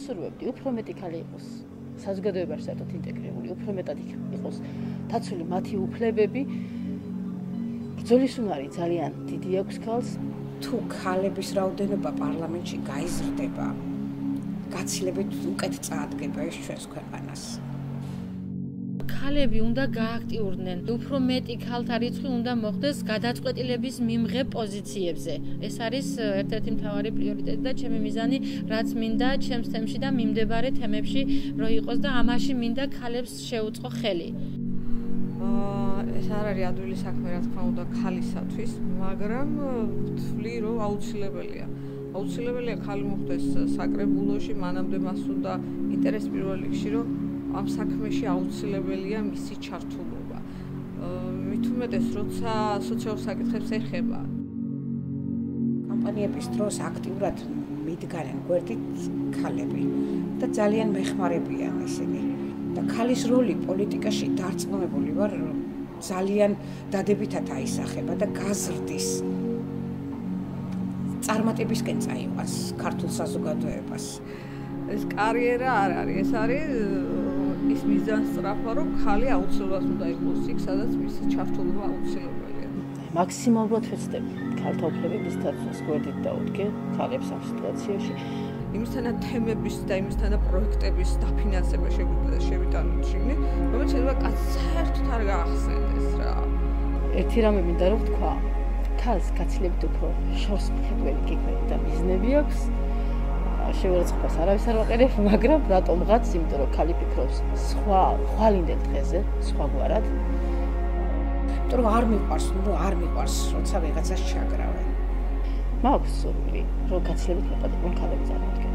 ვისურვებდი, უფრო მეტი ქალი იყოს საზოგადოებაში საერთოდ ინტეგრირებული, უფრო მეტად იყოს დაცული მათი უფლებები. ბრძოლის უნარი ძალიან დიდი აქვს ქალს. თუ ქალების რაოდენობა პარლამენტში გაიზრდება, გაცილებით უკეთ წაადგება ეს ჩვენს ქვეყანას. ქალები უნდა გააქტიურდნენ, უფრო მეტი ქალთა რიცხვი უნდა მოხდეს გადაწყვეტილების მიმღებ პოზიციებზე. ეს არის ერთ-ერთი მთავარი პრიორიტეტი და ჩემი მიზანი, რაც მინდა ჩემს თემში და მიმდებარე თემებში რო იყოს და ამაში მინდა ქალებს შეუწყო ხელი. ეს არ არის ადვილი საქმე, რა თქმა უნდა, ქალისათვის, მაგრამ ვთვლი, რომ აუცილებელია. აუცილებელია ქალი მოხდეს საკრებულოში, მანამდე მას უნდა ინტერესი პირველ რიგში, რომ ამ საქმეში აუცილებელია მისი ჩართულობა. მით უმეტეს, როცა სოციალურ საკითხებს ეხება. კამპანიების დროს აქტიურად მიდგნენ გვერდით ქალები და ძალიან მეხმარებიან ისინი. და ქალის როლი პოლიტიკაში დარწმუნებული ვარ, რომ ძალიან დადებითად აისახება და გაზრდის. წარმატებისკენ წაიყვანს ქართულ საზოგადოებას. ეს კარიერა არ არის, ეს არის ის მიზანსწრაფვა, რომ ქალი აუცილებლად უნდა იყოს იქ, სადაც მისი ჩართულობა აუცილებელია. მაქსიმალურად ვეცდები ქალთა უფლებების დაცვას გვერდით დავუდგე ქალებს ამ სიტუაციაში. იმისთანა თემების და იმისთანა პროექტების დაფინანსება შევიტანოთ შიგნით, რომელიც შეიძლება კაცს საერთოდ არ გაახსენდეს რა. ერთი რამე მინდა რომ ვთქვა, ქალს გაცილებით უფრო შორს მხედველი გეგმები და მიზნები აქვს. შევერაცხყოფას არავის არ ვაყენებ, მაგრამ რატომღაც, იმიტომ რომ ქალი ფიქრობს სხვა ხვალინდელ დღეზე, სხვაგვარად. იმიტომ რომ არ მიყვარს, როცა ვიღაცას ჩაგრავენ. მაქვს სურვილი, რომ გაცილებით მეტად იყვნენ ქალები წარმოდგენილნი.